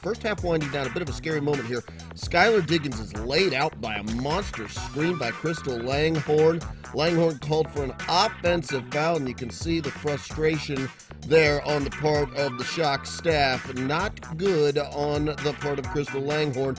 First half winding down, a bit of a scary moment here. Skylar Diggins is laid out by a monster screen by Crystal Langhorne. Langhorne called for an offensive foul, and you can see the frustration there on the part of the Shock staff. Not good on the part of Crystal Langhorne.